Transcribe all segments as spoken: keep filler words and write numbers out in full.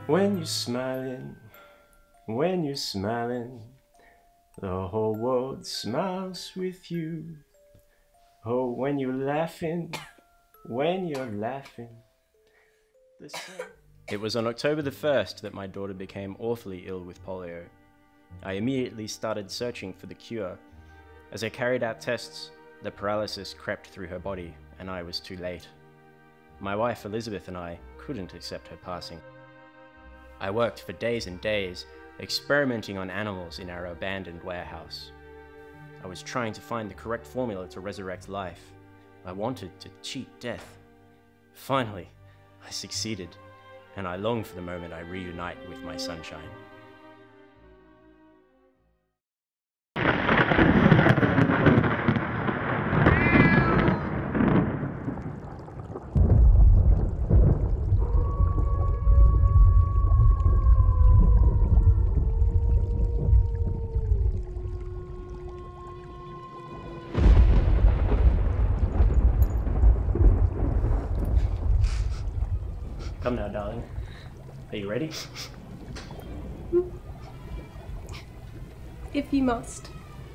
When you're smiling, when you're smiling, the whole world smiles with you. Oh, when you're laughing, when you're laughing. The sun... It was on October the first that my daughter became awfully ill with polio. I immediately started searching for the cure. As I carried out tests, the paralysis crept through her body, and I was too late. My wife Elizabeth and I couldn't accept her passing. I worked for days and days, experimenting on animals in our abandoned warehouse. I was trying to find the correct formula to resurrect life. I wanted to cheat death. Finally, I succeeded, and I long for the moment I reunite with my sunshine. Come now, darling. Are you ready? If you must.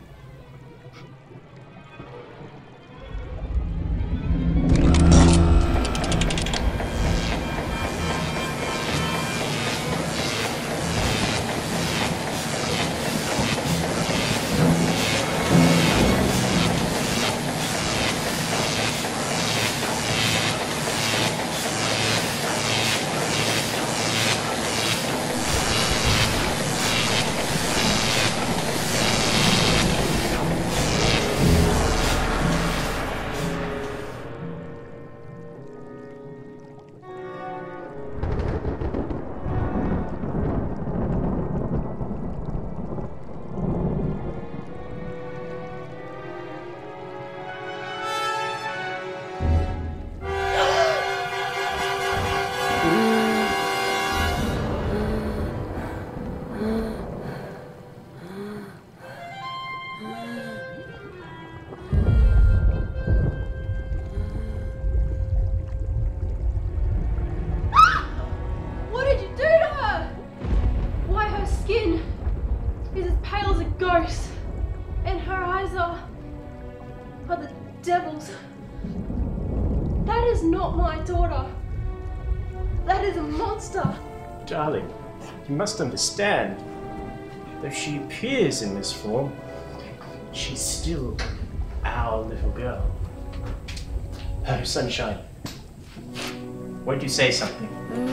And her eyes are, are the devil's. That is not my daughter. That is a monster. Darling, you must understand. Though she appears in this form, she's still our little girl. Oh, sunshine. Won't you say something?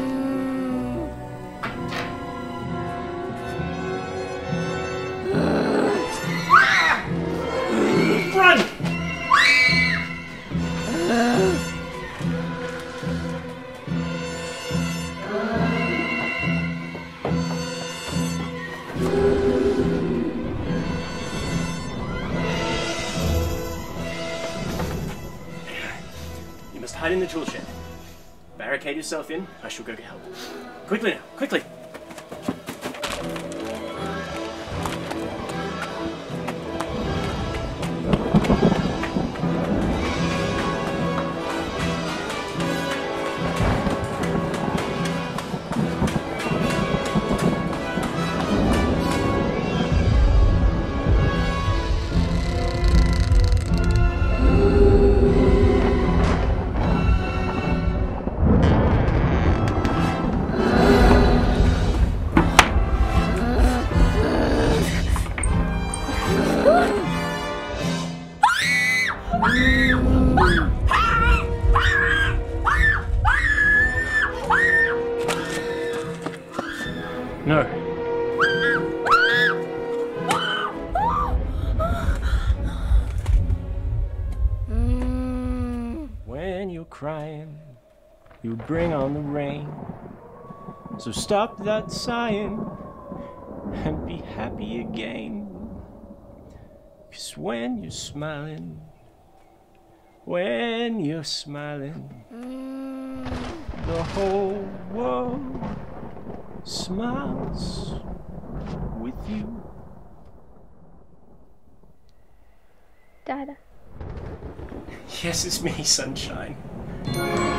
Run! You must hide in the tool shed. Barricade yourself in. I shall go get help. Quickly now, quickly! No. When you're crying, you bring on the rain. So stop that sighing and be happy again. 'Cause when you're smiling, when you're smiling, the whole world smiles with you. Dada. Yes, it's me, sunshine.